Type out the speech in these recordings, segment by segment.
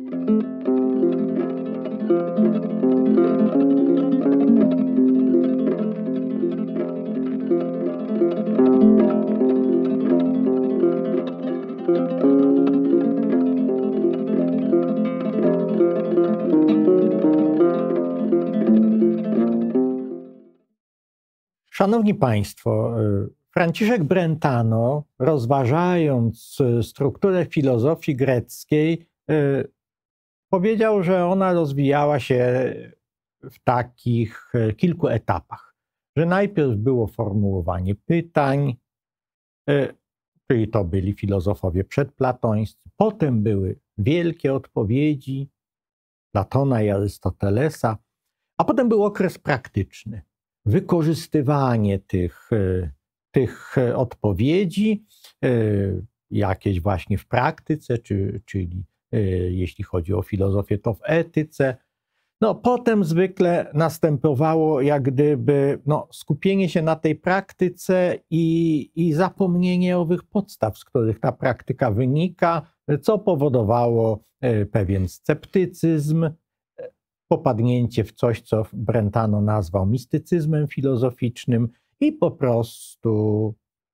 Szanowni Państwo, Franciszek Brentano, rozważając strukturę filozofii greckiej, powiedział, że ona rozwijała się w takich kilku etapach. Że najpierw było formułowanie pytań, czyli to byli filozofowie przedplatońscy, potem były wielkie odpowiedzi Platona i Arystotelesa, a potem był okres praktyczny. Wykorzystywanie tych odpowiedzi, jakieś właśnie w praktyce, czyli jeśli chodzi o filozofię, to w etyce. No, potem zwykle następowało jak gdyby skupienie się na tej praktyce i zapomnienie owych podstaw, z których ta praktyka wynika, co powodowało pewien sceptycyzm, popadnięcie w coś, co Brentano nazwał mistycyzmem filozoficznym i po prostu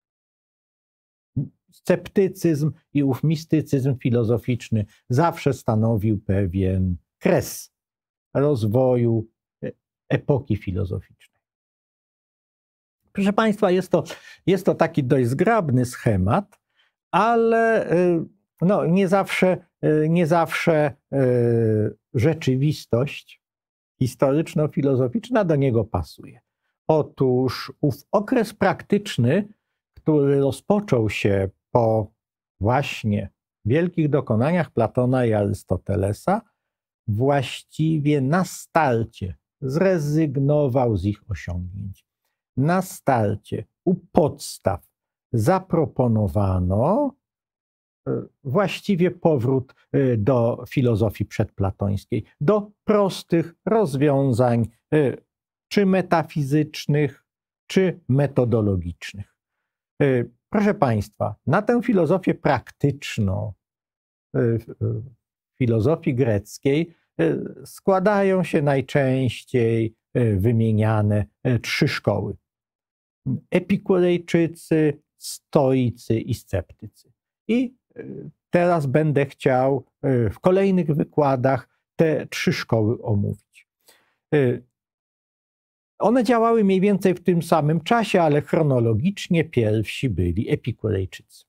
sceptycyzm i ów mistycyzm filozoficzny zawsze stanowił pewien kres rozwoju epoki filozoficznej. Proszę Państwa, jest to taki dość zgrabny schemat, ale nie zawsze rzeczywistość historyczno-filozoficzna do niego pasuje. Otóż ów okres praktyczny, który rozpoczął się po właśnie wielkich dokonaniach Platona i Arystotelesa, właściwie na starcie zrezygnował z ich osiągnięć. Na starcie u podstaw zaproponowano właściwie powrót do filozofii przedplatońskiej, do prostych rozwiązań, czy metafizycznych, czy metodologicznych. Proszę Państwa, na tę filozofię praktyczną filozofii greckiej składają się najczęściej wymieniane trzy szkoły: epikurejczycy, stoicy i sceptycy. I teraz będę chciał w kolejnych wykładach te trzy szkoły omówić. One działały mniej więcej w tym samym czasie, ale chronologicznie pierwsi byli epikurejczycy.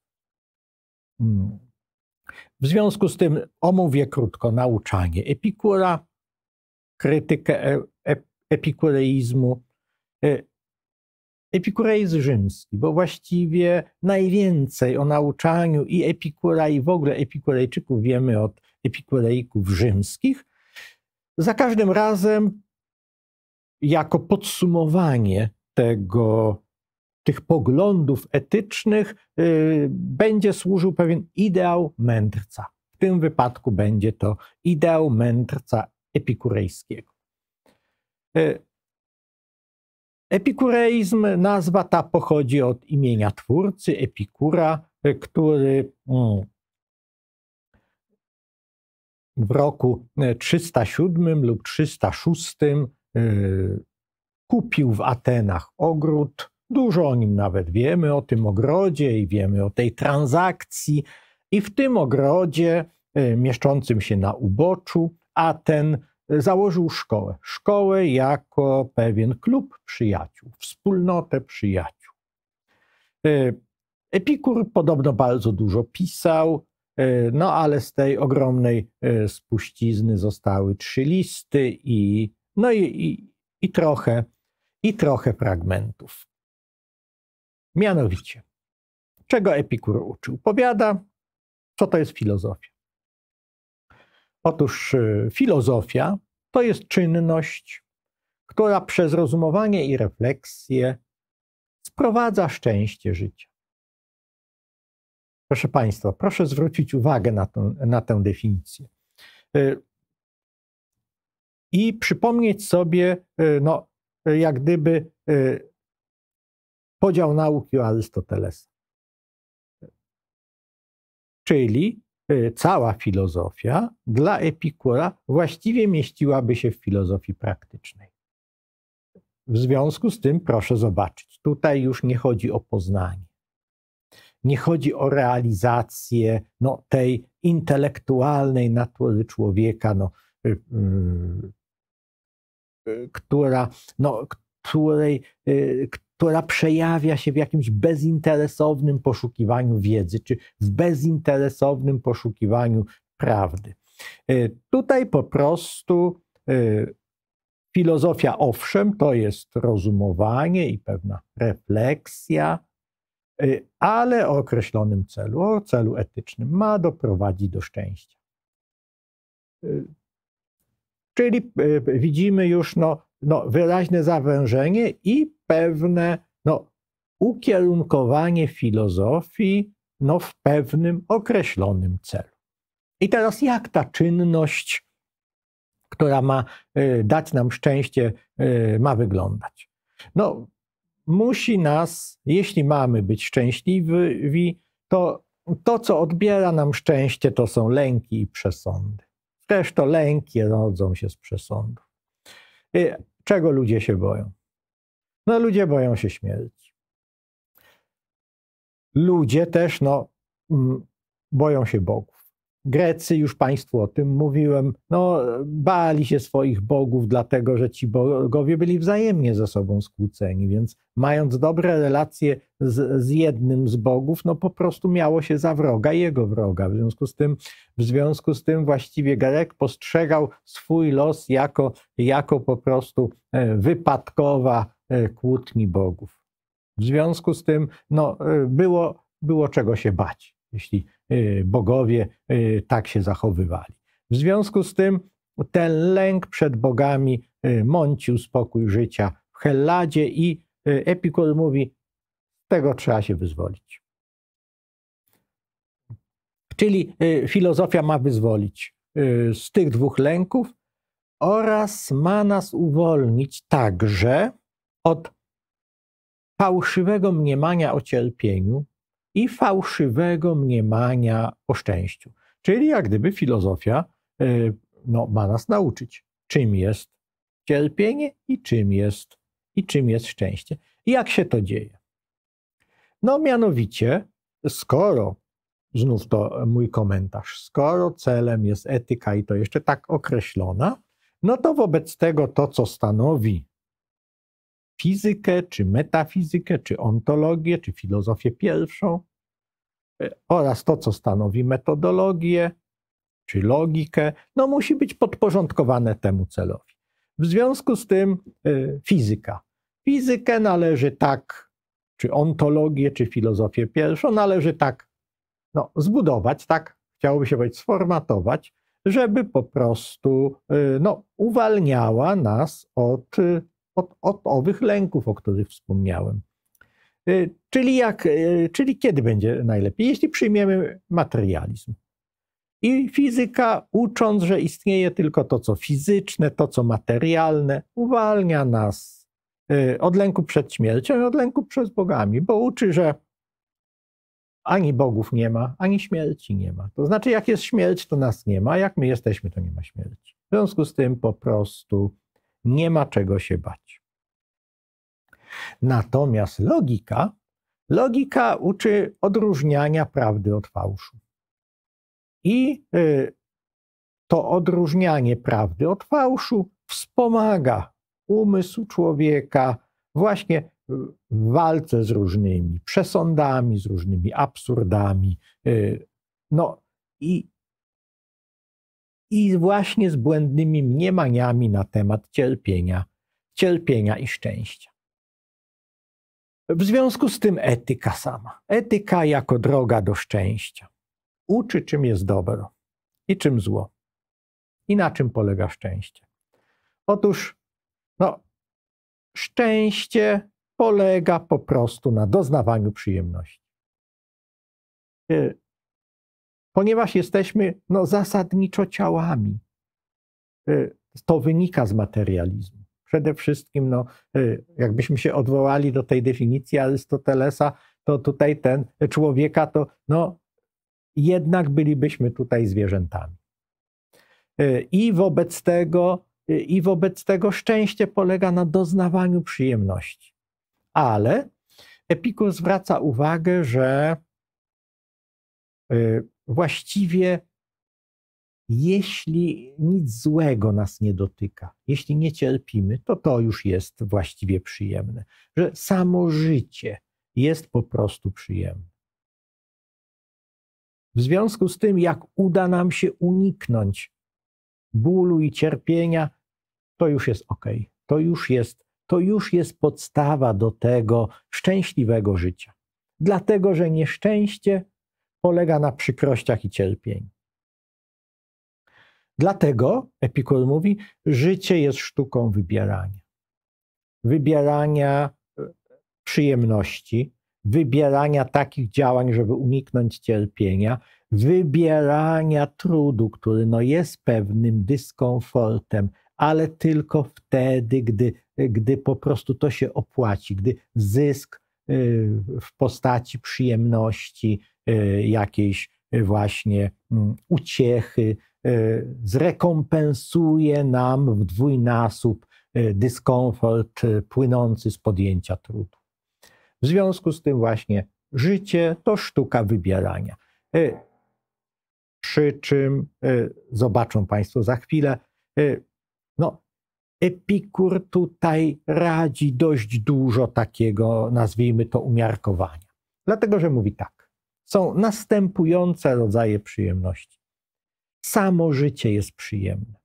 W związku z tym omówię krótko nauczanie Epikura, krytykę epikureizmu, epikureizm rzymski, bo właściwie najwięcej o nauczaniu i Epikura, i w ogóle epikurejczyków wiemy od epikureików rzymskich. Za każdym razem jako podsumowanie tych poglądów etycznych będzie służył pewien ideał mędrca. W tym wypadku będzie to ideał mędrca epikurejskiego. Epikureizm, nazwa ta pochodzi od imienia twórcy Epikura, który w roku 307 lub 306 kupił w Atenach ogród. Dużo o nim nawet wiemy, o tym ogrodzie, i wiemy o tej transakcji. I w tym ogrodzie, mieszczącym się na uboczu Aten, założył szkołę. Szkołę jako pewien klub przyjaciół, wspólnotę przyjaciół. Epikur podobno bardzo dużo pisał, ale z tej ogromnej spuścizny zostały 3 listy i trochę fragmentów. Mianowicie, czego Epikur uczył? Powiada, co to jest filozofia. Otóż filozofia to jest czynność, która przez rozumowanie i refleksję sprowadza szczęście życia. Proszę Państwa, proszę zwrócić uwagę na tę definicję. I przypomnieć sobie, jak gdyby podział nauki u Arystotelesa. Czyli cała filozofia dla Epikura właściwie mieściłaby się w filozofii praktycznej. W związku z tym proszę zobaczyć, tutaj już nie chodzi o poznanie. Nie chodzi o realizację tej intelektualnej natury człowieka, która przejawia się w jakimś bezinteresownym poszukiwaniu wiedzy, czy w bezinteresownym poszukiwaniu prawdy. Tutaj po prostu filozofia, owszem, to jest rozumowanie i pewna refleksja, ale o określonym celu, o celu etycznym, ma doprowadzić do szczęścia. Czyli widzimy już wyraźne zawężenie i pewne ukierunkowanie filozofii w pewnym określonym celu. I teraz jak ta czynność, która ma dać nam szczęście, ma wyglądać? Musi nas, jeśli mamy być szczęśliwi, to co odbiera nam szczęście, to są lęki i przesądy. Zresztą lęki rodzą się z przesądów. Czego ludzie się boją? Ludzie boją się śmierci. Ludzie też boją się bogów. Grecy, już Państwu o tym mówiłem, bali się swoich bogów, dlatego że ci bogowie byli wzajemnie ze sobą skłóceni, więc mając dobre relacje z jednym z bogów, po prostu miało się za wroga jego wroga. W związku z tym właściwie Grek postrzegał swój los jako po prostu wypadkowa kłótni bogów. W związku z tym było czego się bać, jeśli bogowie tak się zachowywali. W związku z tym ten lęk przed bogami mącił spokój życia w Helladzie i Epikur mówi, z tego trzeba się wyzwolić. Czyli filozofia ma wyzwolić z tych dwóch lęków oraz ma nas uwolnić także od fałszywego mniemania o cierpieniu i fałszywego mniemania o szczęściu. Czyli jak gdyby filozofia ma nas nauczyć, czym jest cierpienie i czym jest szczęście. I jak się to dzieje? Mianowicie, skoro, znów to mój komentarz, skoro celem jest etyka i to jeszcze tak określona, to wobec tego to, co stanowi fizykę, czy metafizykę, czy ontologię, czy filozofię pierwszą oraz to, co stanowi metodologię, czy logikę, musi być podporządkowane temu celowi. W związku z tym fizyka. Fizykę należy tak, czy ontologię, czy filozofię pierwszą należy tak zbudować, tak chciałoby się powiedzieć sformatować, żeby po prostu uwalniała nas od owych lęków, o których wspomniałem. Czyli kiedy będzie najlepiej? Jeśli przyjmiemy materializm. I fizyka, ucząc, że istnieje tylko to, co fizyczne, to, co materialne, uwalnia nas od lęku przed śmiercią i od lęku przed bogami, bo uczy, że ani bogów nie ma, ani śmierci nie ma. To znaczy, jak jest śmierć, to nas nie ma, a jak my jesteśmy, to nie ma śmierci. W związku z tym po prostu nie ma czego się bać. Natomiast logika uczy odróżniania prawdy od fałszu. I to odróżnianie prawdy od fałszu wspomaga umysł człowieka właśnie w walce z różnymi przesądami, z różnymi absurdami, i właśnie z błędnymi mniemaniami na temat cierpienia i szczęścia. W związku z tym etyka sama. Etyka jako droga do szczęścia. Uczy, czym jest dobro i czym zło. I na czym polega szczęście. Otóż szczęście polega po prostu na doznawaniu przyjemności. Ponieważ jesteśmy zasadniczo ciałami. To wynika z materializmu. Przede wszystkim, jakbyśmy się odwołali do tej definicji Arystotelesa, to tutaj ten człowieka to jednak bylibyśmy tutaj zwierzętami. I wobec tego szczęście polega na doznawaniu przyjemności. Ale Epikur zwraca uwagę, że właściwie jeśli nic złego nas nie dotyka, jeśli nie cierpimy, to już jest właściwie przyjemne. Że samo życie jest po prostu przyjemne. W związku z tym, jak uda nam się uniknąć bólu i cierpienia, to już jest okej. To już jest podstawa do tego szczęśliwego życia. Dlatego, że nieszczęście polega na przykrościach i cierpieniu. Dlatego, Epikur mówi, życie jest sztuką wybierania. Wybierania przyjemności, wybierania takich działań, żeby uniknąć cierpienia, wybierania trudu, który jest pewnym dyskomfortem, ale tylko wtedy, gdy po prostu to się opłaci, gdy zysk w postaci przyjemności, jakiejś właśnie uciechy zrekompensuje nam w dwójnasób dyskomfort płynący z podjęcia trudu. W związku z tym właśnie życie to sztuka wybierania. Przy czym, zobaczą Państwo za chwilę, Epikur tutaj radzi dość dużo takiego, nazwijmy to, umiarkowania. Dlatego, że mówi tak, są następujące rodzaje przyjemności. Samo życie jest przyjemne.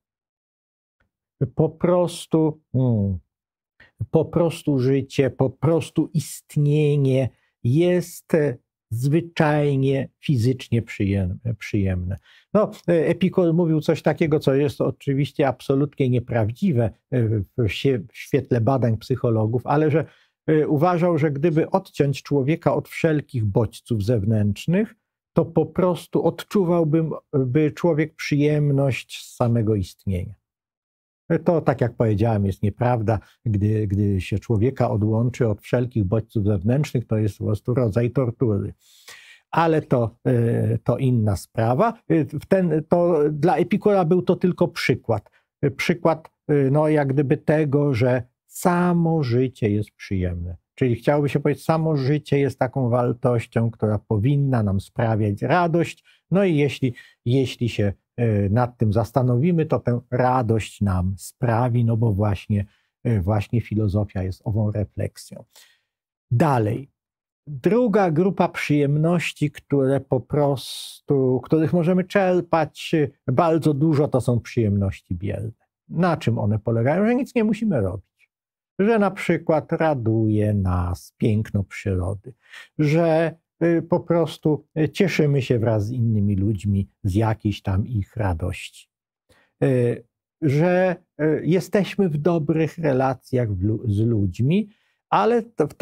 Po prostu życie, po prostu istnienie jest zwyczajnie fizycznie przyjemne. Epikur mówił coś takiego, co jest oczywiście absolutnie nieprawdziwe w świetle badań psychologów, ale że uważał, że gdyby odciąć człowieka od wszelkich bodźców zewnętrznych, to po prostu odczuwałby człowiek przyjemność z samego istnienia. To, tak jak powiedziałem, jest nieprawda. Gdy się człowieka odłączy od wszelkich bodźców zewnętrznych, to jest po prostu rodzaj tortury. Ale to inna sprawa. Dla Epikura był to tylko przykład. Przykład jak gdyby tego, że samo życie jest przyjemne. Czyli chciałoby się powiedzieć, samo życie jest taką wartością, która powinna nam sprawiać radość. I jeśli się nad tym zastanowimy, to tę radość nam sprawi, bo właśnie filozofia jest ową refleksją. Dalej. Druga grupa przyjemności, których możemy czerpać bardzo dużo, to są przyjemności bierne. Na czym one polegają? Że nic nie musimy robić. Że na przykład raduje nas piękno przyrody, że po prostu cieszymy się wraz z innymi ludźmi z jakiejś tam ich radości, że jesteśmy w dobrych relacjach z ludźmi, ale w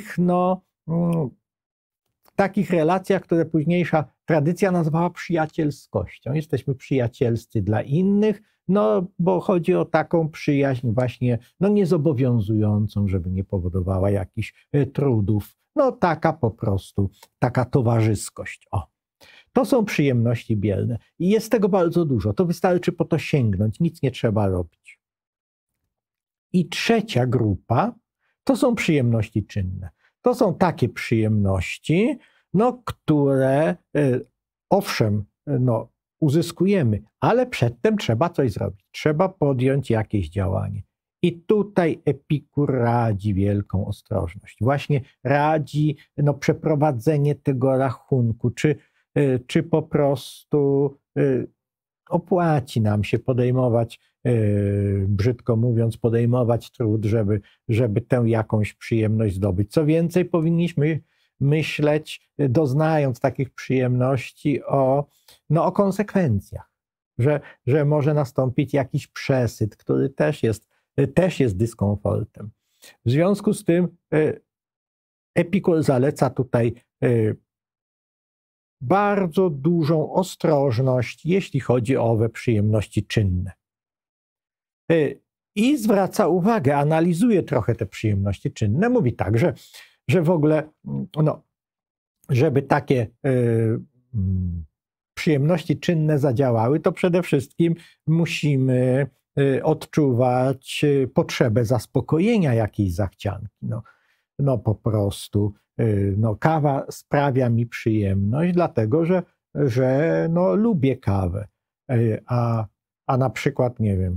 takich relacjach, które późniejsza tradycja nazwała przyjacielskością. Jesteśmy przyjacielscy dla innych, bo chodzi o taką przyjaźń właśnie niezobowiązującą, żeby nie powodowała jakichś trudów. Taka po prostu, taka towarzyskość. To są przyjemności bierne i jest tego bardzo dużo. To wystarczy po to sięgnąć, nic nie trzeba robić. I trzecia grupa to są przyjemności czynne. To są takie przyjemności, które owszem, uzyskujemy, ale przedtem trzeba coś zrobić. Trzeba podjąć jakieś działanie. I tutaj Epikur radzi wielką ostrożność. Właśnie radzi przeprowadzenie tego rachunku, czy po prostu opłaci nam się podejmować, brzydko mówiąc, podejmować trud, żeby tę jakąś przyjemność zdobyć. Co więcej, powinniśmy myśleć, doznając takich przyjemności, o konsekwencjach, że może nastąpić jakiś przesyt, który też jest dyskomfortem. W związku z tym Epikur zaleca tutaj bardzo dużą ostrożność, jeśli chodzi o owe przyjemności czynne. I zwraca uwagę, analizuje trochę te przyjemności czynne. Mówi tak, że w ogóle, żeby takie przyjemności czynne zadziałały, to przede wszystkim musimy odczuwać potrzebę zaspokojenia jakiejś zachcianki. No po prostu kawa sprawia mi przyjemność, dlatego że lubię kawę. A na przykład, nie wiem,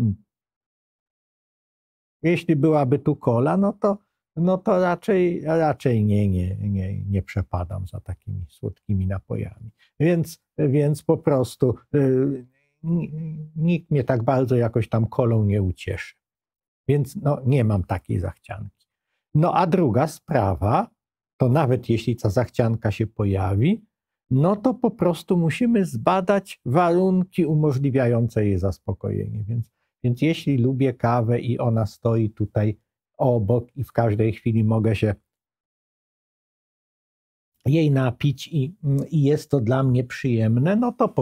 jeśli byłaby tu kola, no to raczej nie przepadam za takimi słodkimi napojami. Więc po prostu nikt mnie tak bardzo jakoś tam kolą nie ucieszy. Więc nie mam takiej zachcianki. A druga sprawa, to nawet jeśli ta zachcianka się pojawi, no to po prostu musimy zbadać warunki umożliwiające jej zaspokojenie. Więc jeśli lubię kawę i ona stoi tutaj obok i w każdej chwili mogę się jej napić i jest to dla mnie przyjemne, no to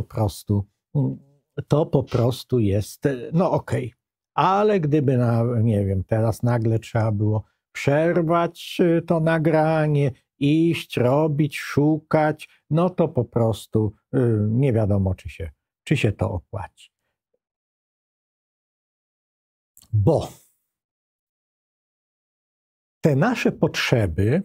po prostu jest okej. Ale gdyby, nie wiem, teraz nagle trzeba było przerwać to nagranie, iść, robić, szukać, no to po prostu nie wiadomo, czy się to opłaci. Bo te nasze potrzeby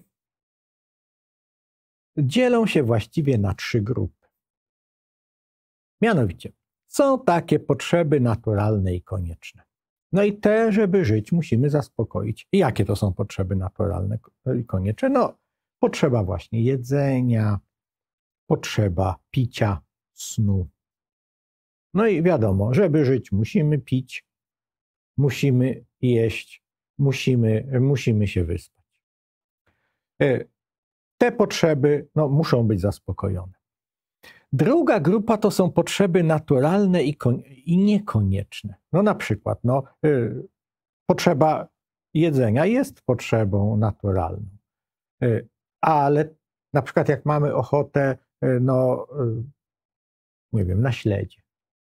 dzielą się właściwie na 3 grupy. Mianowicie, są takie potrzeby naturalne i konieczne. No i te, żeby żyć, musimy zaspokoić. I jakie to są potrzeby naturalne i konieczne? Potrzeba właśnie jedzenia, potrzeba picia, snu. No i wiadomo, żeby żyć, musimy pić, musimy jeść, musimy się wyspać. Te potrzeby muszą być zaspokojone. Druga grupa to są potrzeby naturalne i niekonieczne. Na przykład potrzeba jedzenia jest potrzebą naturalną, ale na przykład jak mamy ochotę, nie wiem, na śledzie,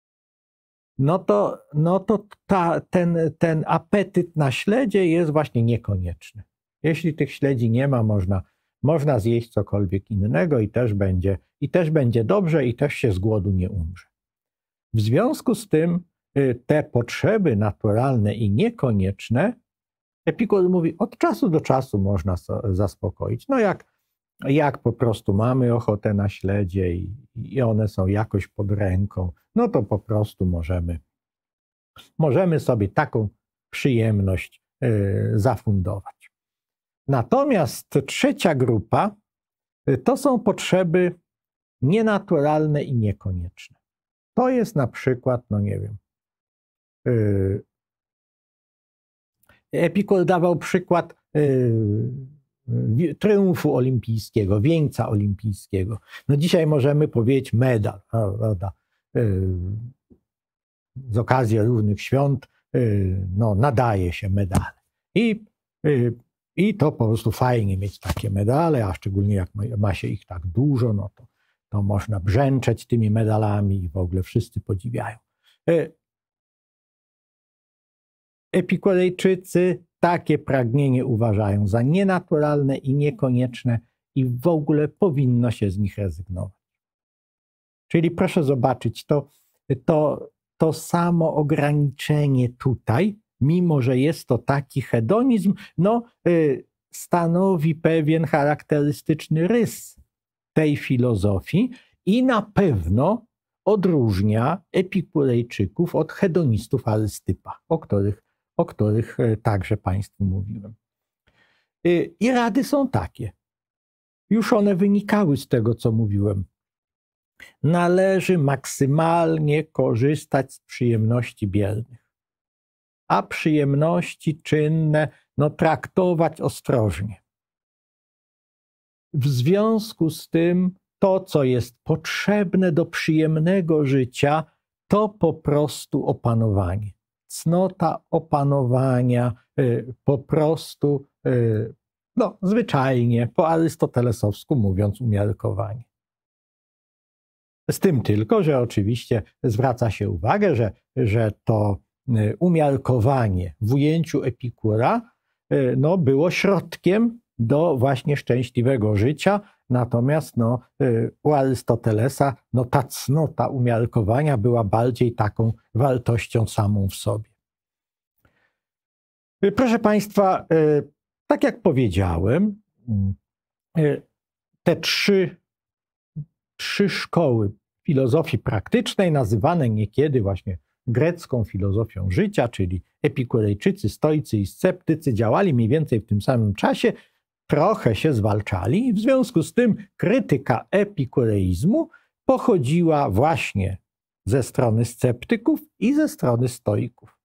ten apetyt na śledzie jest właśnie niekonieczny. Jeśli tych śledzi nie ma, można zjeść cokolwiek innego i też będzie dobrze i też się z głodu nie umrze. W związku z tym te potrzeby naturalne i niekonieczne, Epikur mówi, od czasu do czasu można zaspokoić. Jak po prostu mamy ochotę na śledzie i one są jakoś pod ręką, no to po prostu możemy sobie taką przyjemność zafundować. Natomiast trzecia grupa to są potrzeby nienaturalne i niekonieczne. To jest na przykład, nie wiem, Epikur dawał przykład triumfu olimpijskiego, wieńca olimpijskiego. Dzisiaj możemy powiedzieć medal, prawda? Z okazji różnych świąt nadaje się medale. I to po prostu fajnie mieć takie medale, a szczególnie jak ma się ich tak dużo, to można brzęczeć tymi medalami i w ogóle wszyscy podziwiają. Epikurejczycy takie pragnienie uważają za nienaturalne i niekonieczne i w ogóle powinno się z nich rezygnować. Czyli proszę zobaczyć, to samo ograniczenie tutaj, mimo że jest to taki hedonizm, stanowi pewien charakterystyczny rys tej filozofii i na pewno odróżnia Epikurejczyków od hedonistów Arystypa, o których także Państwu mówiłem. I rady są takie. Już one wynikały z tego, co mówiłem. Należy maksymalnie korzystać z przyjemności biernych, a przyjemności czynne traktować ostrożnie. W związku z tym to, co jest potrzebne do przyjemnego życia, to po prostu opanowanie. Cnota opanowania, po prostu, zwyczajnie, po arystotelesowsku mówiąc, umiarkowanie. Z tym tylko, że oczywiście zwraca się uwagę, że to umiarkowanie w ujęciu Epikura było środkiem do właśnie szczęśliwego życia natomiast no, u Arystotelesa no, ta cnota umiarkowania była bardziej taką wartością samą w sobie. Proszę Państwa, tak jak powiedziałem, te trzy szkoły filozofii praktycznej, nazywane niekiedy właśnie grecką filozofią życia, czyli epikurejczycy, stoicy i sceptycy, działali mniej więcej w tym samym czasie, trochę się zwalczali i w związku z tym krytyka epikureizmu pochodziła właśnie ze strony sceptyków i ze strony stoików.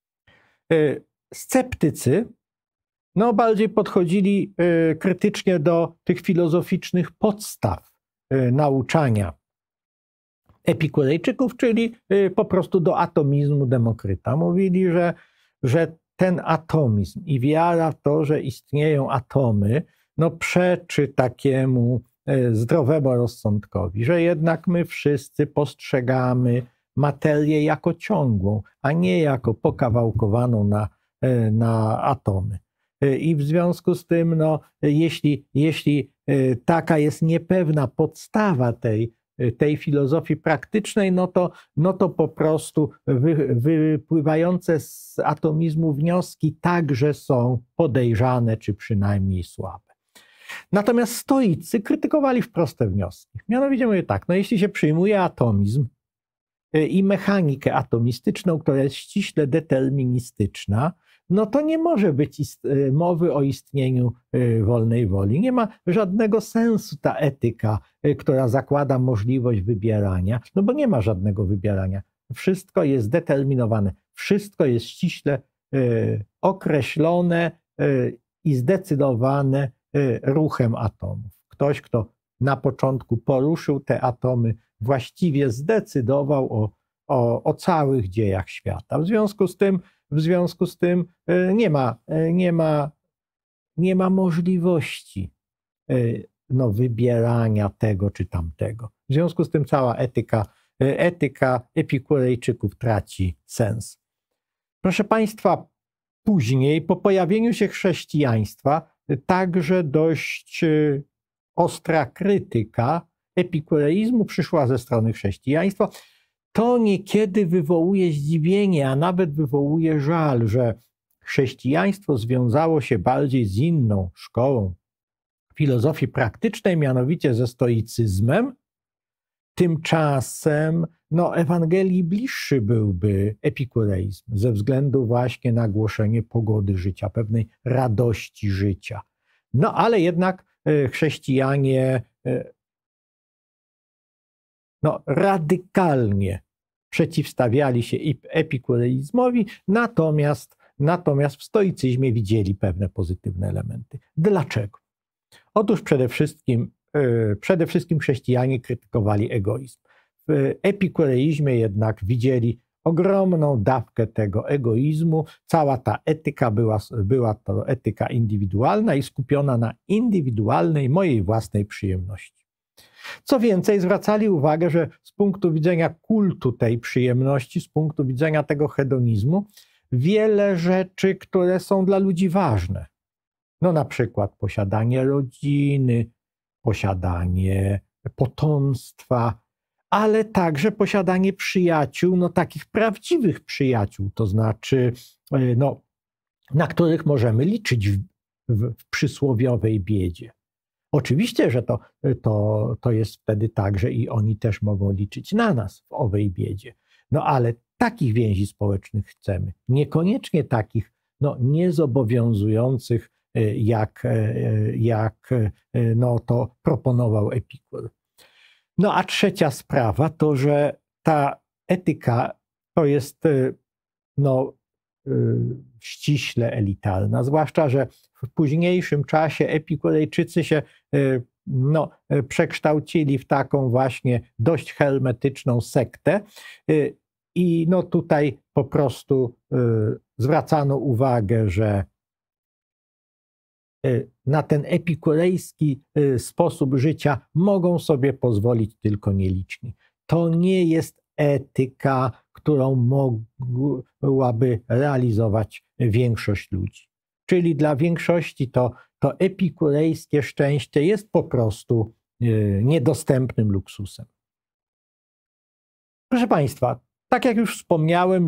Sceptycy no, bardziej podchodzili krytycznie do tych filozoficznych podstaw nauczania epikurejczyków, czyli po prostu do atomizmu Demokryta. Mówili, że ten atomizm i wiara w to, że istnieją atomy, no przeczy takiemu zdrowemu rozsądkowi, że jednak my wszyscy postrzegamy materię jako ciągłą, a nie jako pokawałkowaną na atomy. I w związku z tym, no, jeśli taka jest niepewna podstawa tej filozofii praktycznej, no to po prostu wypływające z atomizmu wnioski także są podejrzane, czy przynajmniej słabe. Natomiast stoicy krytykowali wprost te wnioski. Mianowicie mówię tak, no jeśli się przyjmuje atomizm i mechanikę atomistyczną, która jest ściśle deterministyczna, no to nie może być mowy o istnieniu wolnej woli. Nie ma żadnego sensu ta etyka, która zakłada możliwość wybierania, no bo nie ma żadnego wybierania. Wszystko jest determinowane, wszystko jest ściśle określone i zdecydowane ruchem atomów. Ktoś, kto na początku poruszył te atomy, właściwie zdecydował o całych dziejach świata. W związku z tym nie ma możliwości no, wybierania tego czy tamtego. W związku z tym cała etyka epikurejczyków traci sens. Proszę Państwa, później, po pojawieniu się chrześcijaństwa, także dość ostra krytyka epikureizmu przyszła ze strony chrześcijaństwa. To niekiedy wywołuje zdziwienie, a nawet wywołuje żal, że chrześcijaństwo związało się bardziej z inną szkołą filozofii praktycznej, mianowicie ze stoicyzmem. Tymczasem no, Ewangelii bliższy byłby epikureizm ze względu właśnie na głoszenie pogody życia, pewnej radości życia. No ale jednak chrześcijanie no, radykalnie przeciwstawiali się epikureizmowi, natomiast w stoicyzmie widzieli pewne pozytywne elementy. Dlaczego? Otóż przede wszystkim chrześcijanie krytykowali egoizm. W epikureizmie jednak widzieli ogromną dawkę tego egoizmu. Cała ta etyka była to etyka indywidualna i skupiona na indywidualnej, mojej własnej przyjemności. Co więcej, zwracali uwagę, że z punktu widzenia kultu tej przyjemności, z punktu widzenia tego hedonizmu, wiele rzeczy, które są dla ludzi ważne, no na przykład posiadanie rodziny, posiadanie potomstwa, ale także posiadanie przyjaciół, no takich prawdziwych przyjaciół, to znaczy no, na których możemy liczyć w przysłowiowej biedzie. Oczywiście, że to jest wtedy tak, że i oni też mogą liczyć na nas w owej biedzie. No ale takich więzi społecznych chcemy. Niekoniecznie takich no, niezobowiązujących, jak no, to proponował Epikur. No a trzecia sprawa to, że ta etyka to jest no, ściśle elitarna, zwłaszcza, że w późniejszym czasie epikurejczycy się no, przekształcili w taką właśnie dość hermetyczną sektę i no, tutaj po prostu zwracano uwagę, że na ten epikurejski sposób życia mogą sobie pozwolić tylko nieliczni. To nie jest etyka, którą mogłaby realizować większość ludzi. czyli dla większości to epikurejskie szczęście jest po prostu niedostępnym luksusem. Proszę Państwa, tak jak już wspomniałem,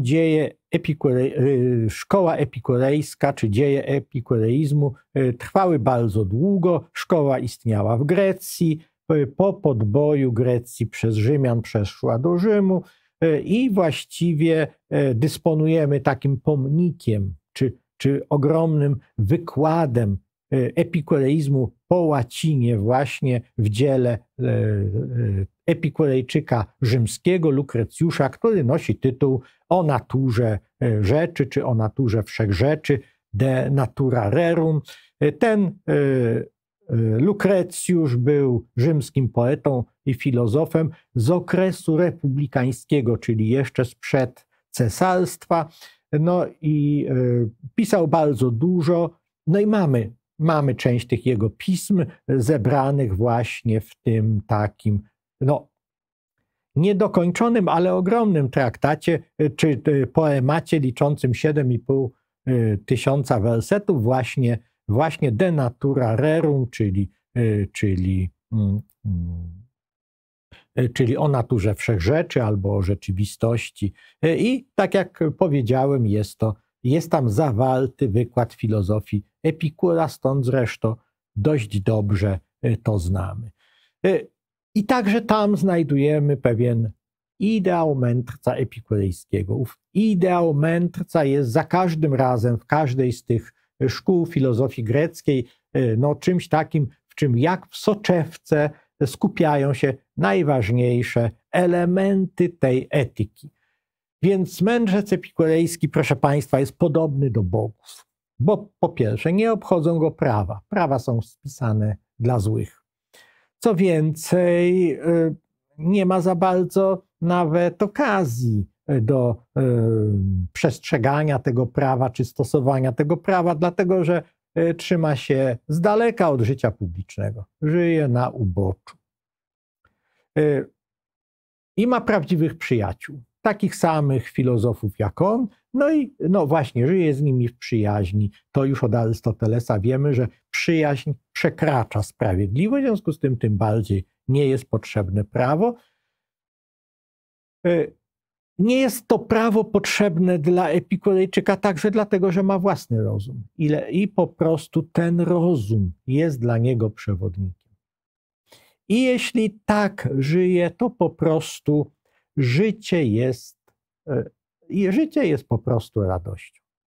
szkoła epikurejska czy dzieje epikureizmu trwały bardzo długo. Szkoła istniała w Grecji, po podboju Grecji przez Rzymian przeszła do Rzymu i właściwie dysponujemy takim pomnikiem czy ogromnym wykładem epikureizmu po łacinie właśnie w dziele epikurejczyka rzymskiego Lukrecjusza, który nosi tytuł o naturze rzeczy, czy o naturze wszechrzeczy, De natura rerum. Ten Lukrecjusz był rzymskim poetą i filozofem z okresu republikańskiego, czyli jeszcze sprzed cesarstwa. No i pisał bardzo dużo. No i mamy część tych jego pism zebranych właśnie w tym takim niedokończonym, ale ogromnym traktacie czy poemacie liczącym 7,5 tysiąca wersetów właśnie De natura rerum, czyli o naturze wszechrzeczy albo o rzeczywistości. I tak jak powiedziałem, jest tam zawarty wykład filozofii Epikura, stąd zresztą dość dobrze to znamy. I także tam znajdujemy pewien ideał mędrca epikurejskiego. Ów ideał mędrca jest za każdym razem, w każdej z tych szkół filozofii greckiej, czymś takim, w czym jak w soczewce skupiają się najważniejsze elementy tej etyki. Więc mędrzec epikurejski, proszę Państwa, jest podobny do bogów, bo po pierwsze nie obchodzą go prawa. Prawa są spisane dla złych. Co więcej, nie ma za bardzo nawet okazji do przestrzegania tego prawa czy stosowania tego prawa, dlatego że trzyma się z daleka od życia publicznego. Żyje na uboczu. I ma prawdziwych przyjaciół, takich samych filozofów jak on, właśnie żyje z nimi w przyjaźni. To już od Arystotelesa wiemy, że przyjaźń przekracza sprawiedliwość, w związku z tym bardziej nie jest potrzebne prawo. Nie jest to prawo potrzebne dla Epikurejczyka także dlatego, że ma własny rozum. I po prostu ten rozum jest dla niego przewodnikiem. I jeśli tak żyje, to po prostu życie jest po prostu radością.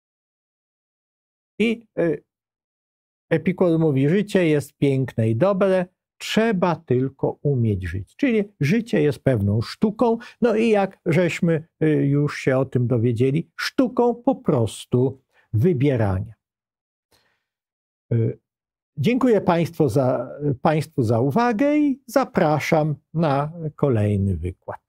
I Epikur mówi, życie jest piękne i dobre, trzeba tylko umieć żyć. Czyli życie jest pewną sztuką, i jak żeśmy już się o tym dowiedzieli, sztuką po prostu wybierania. Dziękuję Państwu za uwagę i zapraszam na kolejny wykład.